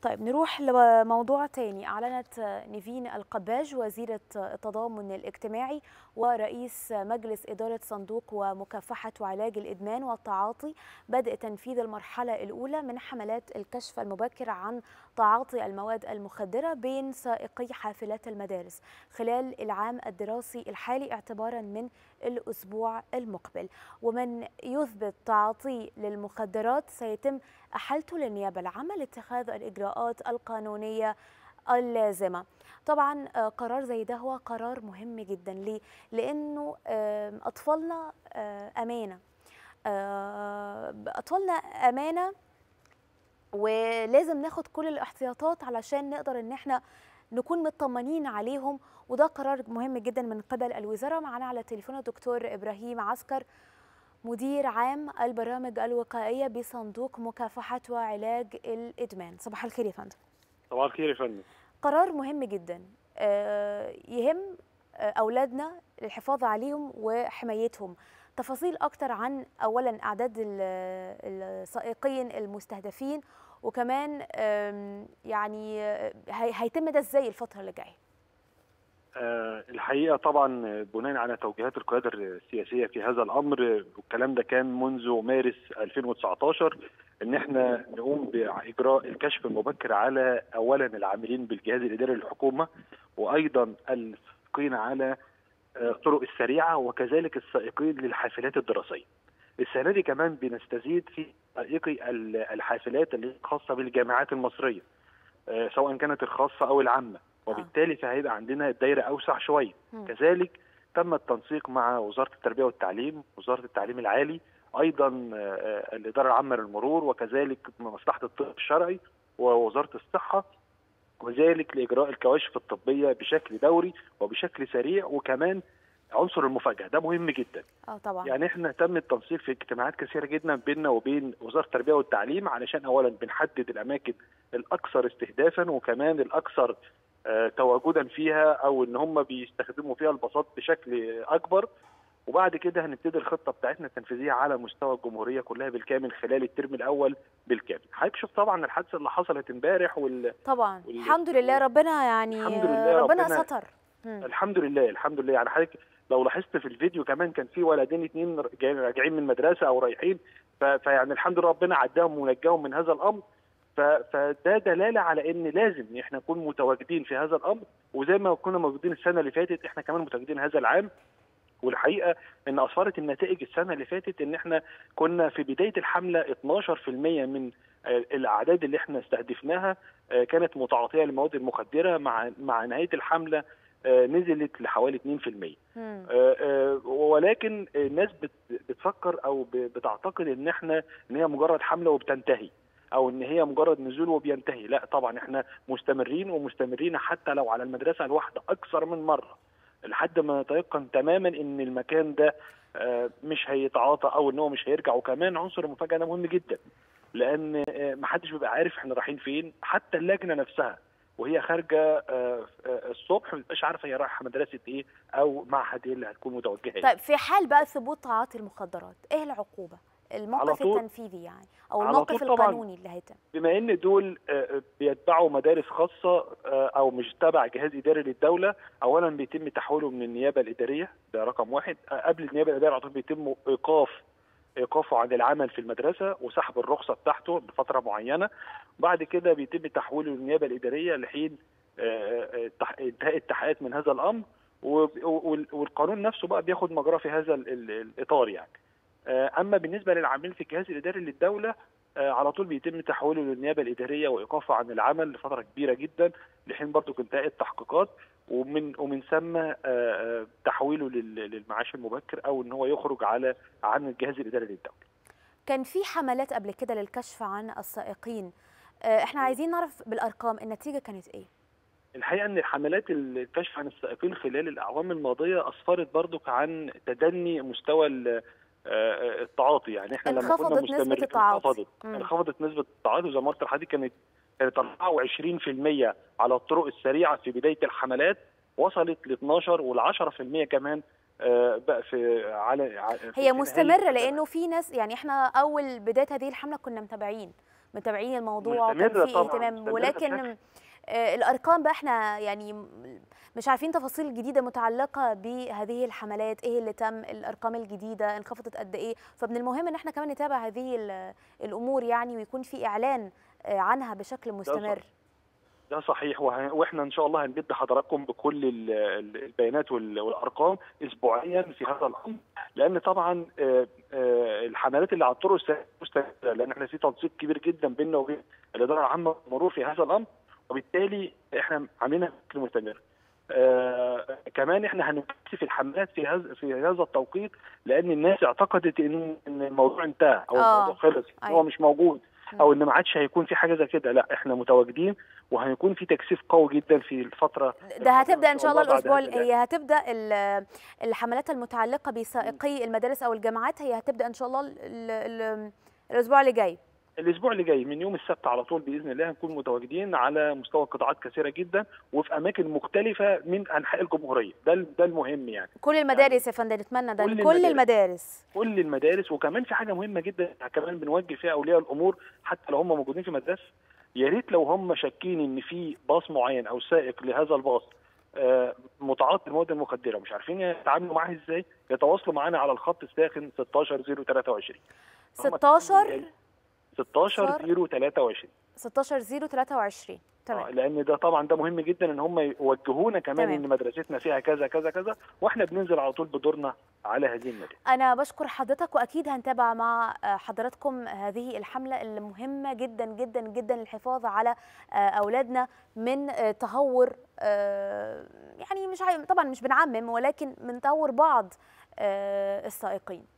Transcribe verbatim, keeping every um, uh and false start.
طيب نروح لموضوع تاني. أعلنت نيفين القباج وزيرة التضامن الاجتماعي ورئيس مجلس إدارة صندوق ومكافحة وعلاج الإدمان والتعاطي بدء تنفيذ المرحلة الأولى من حملات الكشف المبكر عن تعاطي المواد المخدرة بين سائقي حافلات المدارس خلال العام الدراسي الحالي اعتبارا من الأسبوع المقبل. ومن يثبت تعاطيه للمخدرات سيتم أحالته للنيابة العامة لاتخاذ الإجراءات القانونية اللازمة. طبعا قرار زي ده هو قرار مهم جدا. ليه؟ لأنه أطفالنا أمانة، أطفالنا أمانة ولازم ناخد كل الاحتياطات علشان نقدر ان احنا نكون مطمنين عليهم، وده قرار مهم جدا من قبل الوزارة. معنا على التليفون الدكتور إبراهيم عسكر، مدير عام البرامج الوقائية بصندوق مكافحة وعلاج الإدمان. صباح الخير يا فندم. صباح الخير يا فندم. قرار مهم جدا يهم أولادنا الحفاظ عليهم وحمايتهم. تفاصيل أكتر عن أولا أعداد السائقين المستهدفين، وكمان يعني هيتم ده إزاي الفترة اللي جاية؟ الحقيقة طبعا بناء على توجيهات القيادة السياسية في هذا الأمر، والكلام ده كان منذ مارس ألفين وتسعة عشر، إن احنا نقوم بإجراء الكشف المبكر على أولا العاملين بالجهاز الإداري للحكومة، وأيضا السائقين على الطرق السريعة، وكذلك السائقين للحافلات الدراسية. السنة دي كمان بنستزيد في سائقي الحافلات اللي خاصة بالجامعات المصرية، سواء كانت الخاصة أو العامة، وبالتالي فهيبقى عندنا الدايره اوسع شويه. كذلك تم التنسيق مع وزاره التربيه والتعليم، وزاره التعليم العالي، ايضا الاداره العامه للمرور، وكذلك مصلحه الطب الشرعي ووزاره الصحه، وذلك لاجراء الكواشف الطبيه بشكل دوري وبشكل سريع. وكمان عنصر المفاجاه ده مهم جدا. اه طبعا. يعني احنا تم التنسيق في اجتماعات كثيره جدا بيننا وبين وزاره التربيه والتعليم، علشان اولا بنحدد الاماكن الاكثر استهدافا، وكمان الاكثر تواجدا فيها، او ان هم بيستخدموا فيها الباصات بشكل اكبر. وبعد كده هنبتدي الخطه بتاعتنا التنفيذيه على مستوى الجمهوريه كلها بالكامل خلال الترم الاول بالكامل. حضرتك شوف طبعا الحادثه اللي حصلت امبارح وال طبعا وال... الحمد لله ربنا يعني الحمد لله ربنا, ربنا ستر. الحمد لله الحمد لله. يعني حضرتك لو لاحظت في الفيديو كمان كان في ولدين اثنين راجعين من المدرسه او رايحين، ف... فيعني الحمد لله ربنا عداهم ونجاهم من هذا الامر. فده دلاله على ان لازم احنا نكون متواجدين في هذا الامر، وزي ما كنا موجودين السنه اللي فاتت احنا كمان متواجدين هذا العام. والحقيقه ان اثرت النتائج السنه اللي فاتت ان احنا كنا في بدايه الحمله اثناشر في المئة من الاعداد اللي احنا استهدفناها كانت متعاطيه للمواد المخدره، مع مع نهايه الحمله نزلت لحوالي اثنين في المئة. ولكن الناس بتفكر او بتعتقد ان احنا ان هي مجرد حمله وبتنتهي، او ان هي مجرد نزول وبينتهي. لا طبعا احنا مستمرين ومستمرين حتى لو على المدرسه الواحده اكثر من مره، لحد ما نتيقن تماما ان المكان ده مش هيتعاطى او ان هو مش هيرجع. وكمان عنصر المفاجاه ده مهم جدا، لان ما حدش بيبقى عارف احنا رايحين فين. حتى اللجنه نفسها وهي خارجه الصبح ما بتبقاش عارفه هي رايحه مدرسه ايه او معهد ايه اللي هتكون متوجهه. طيب في حال بقى ثبوت تعاطي المخدرات ايه العقوبه؟ الموقف التنفيذي يعني او الموقف القانوني اللي هيتم؟ بما ان دول بيتبعوا مدارس خاصه او مش تبع جهاز اداري للدوله، اولا بيتم تحويله من النيابه الاداريه، ده رقم واحد. قبل النيابه الاداريه على طول بيتم ايقاف ايقافه عن العمل في المدرسه وسحب الرخصه بتاعته لفتره معينه. بعد كده بيتم تحويله للنيابه الاداريه لحين انتهاء التحقيقات من هذا الامر، والقانون نفسه بقى بياخد مجراه في هذا الاطار يعني. اما بالنسبه للعاملين في الجهاز الاداري للدوله على طول بيتم تحويله للنيابه الاداريه وايقافه عن العمل لفتره كبيره جدا لحين برضه انتهاء التحقيقات، ومن ومن ثم تحويله للمعاش المبكر او ان هو يخرج على عن الجهاز الاداري للدوله. كان في حملات قبل كده للكشف عن السائقين، احنا عايزين نعرف بالارقام النتيجه كانت ايه؟ الحقيقه ان الحملات الكشف عن السائقين خلال الاعوام الماضيه اسفرت برضه عن تدني مستوى التعاطي. يعني احنا لما كنا مستمرين انخفضت انخفضت نسبه التعاطي، وزي ما قلت لحضرتك كانت كانت أربعة وعشرين في المئة على الطرق السريعه في بدايه الحملات، وصلت ل اثناشر وال عشرة في المئة كمان بقى في على هي مستمره، لانه في ناس يعني احنا اول بدايه هذه الحمله كنا متابعين متابعين الموضوع وكان في اهتمام، ولكن الارقام بقى احنا يعني مش عارفين تفاصيل جديده متعلقه بهذه الحملات، ايه اللي تم، الارقام الجديده انخفضت قد ايه، فمن المهم ان احنا كمان نتابع هذه الامور يعني، ويكون في اعلان عنها بشكل مستمر. ده صحيح، واحنا ان شاء الله هنمد حضراتكم بكل البيانات والارقام اسبوعيا في هذا الامر، لان طبعا الحملات اللي على الطرق مستمره، لان احنا في تنسيق كبير جدا بيننا وبين الاداره العامه للمرور في هذا الامر، وبالتالي احنا عاملينها بشكل مستمر. آه كمان احنا هنكثف الحملات في هذا في هذا التوقيت، لان الناس اعتقدت ان ان الموضوع انتهى او آه. الموضوع خلص، أيوة. هو مش موجود او ان ما عادش هيكون في حاجه زي كده، لا احنا متواجدين وهيكون في تكثيف قوي جدا في الفتره ده هتبدا ان شاء الله الاسبوع، هي هتبدا الحملات المتعلقه بسائقي المدارس او الجامعات، هي هتبدا ان شاء الله ال ال الاسبوع اللي جاي. الاسبوع اللي جاي من يوم السبت على طول باذن الله هنكون متواجدين على مستوى قطاعات كثيره جدا وفي اماكن مختلفه من انحاء الجمهوريه، ده ده المهم يعني. كل المدارس يعني يا فندم نتمنى ده كل, كل المدارس كل المدارس وكمان في حاجه مهمه جدا كمان بنوجه فيها اولياء الامور، حتى لو هم موجودين في مدرسه، يا ريت لو هم شاكين ان في باص معين او سائق لهذا الباص آه متعاطي المواد المخدره ومش عارفين يتعاملوا معاه ازاي، يتواصلوا معانا على الخط الساخن ستاشر صفر ثلاثة وعشرين ستاشر ستاشر صفر ثلاثة وعشرين ستاشر صفر ثلاثة وعشرين تمام. آه لان ده طبعا ده مهم جدا ان هم يوجهونا كمان تمام. ان مدرستنا فيها كذا كذا كذا، واحنا بننزل على طول بدورنا على هذه المدارس. انا بشكر حضرتك، واكيد هنتابع مع حضراتكم هذه الحمله المهمه جدا جدا جدا للحفاظ على اولادنا من تهور، يعني مش طبعا مش بنعمم، ولكن من تهور بعض السائقين.